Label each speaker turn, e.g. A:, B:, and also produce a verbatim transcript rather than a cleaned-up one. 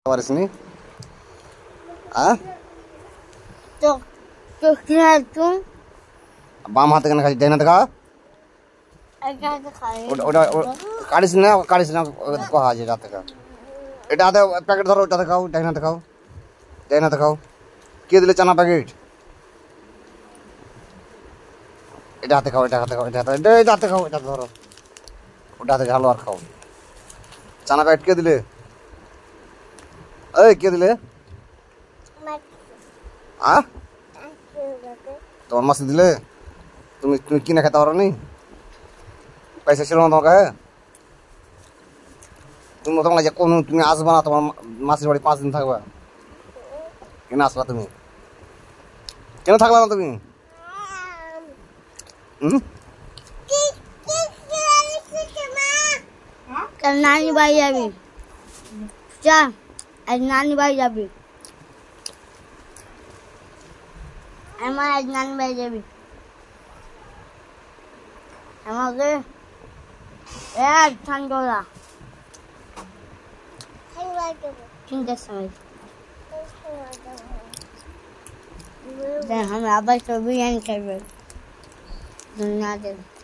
A: পারিসনি? হ্যাঁ,
B: তো তো কি হয় তুই?
A: বাম হাতে কেন খাচ্ছিস? ডান হাতে খা।
B: এটা তো খাই।
A: ওটা ওটা কাটিস না, কাটিস না, কহা আছে হাতে খা। এটা হাতে প্যাকেট ধরো, ওটাতে খাও, ডান হাতে খাও, ডান হাতে খাও। কে দিলে চানা প্যাকেট? এটা হাতে খাও, এটা হাতে খাও, এটা হাতে, এটা এটা হাতে খাও, এটা ধরো, ওটা হাতে ঝালো আর খাও। চানা প্যাকেট কে দিলে? এই কে দিলে? আ তোমার মাসি দিলে? তুমি তুমি কিনে খেতে পারো নি? পয়সা ছিল না তোমার কাছে? তুমি তোমার যে কোন তুমি আসবা না, তোমার মাসির বাড়ি পাঁচ দিন থাকবা, কেন আসবা তুমি? কেন থাকলা না তুমি? হুম,
B: কাল নানি বাড়ি যাবি? যা, আজ নানি বাড়ি যাবি। আমার আজ নানি বাড়ি যাবি। আমাকে এক ঠান্ডা তিনটার সময় हम आवाज तो बिरयानी कर रहे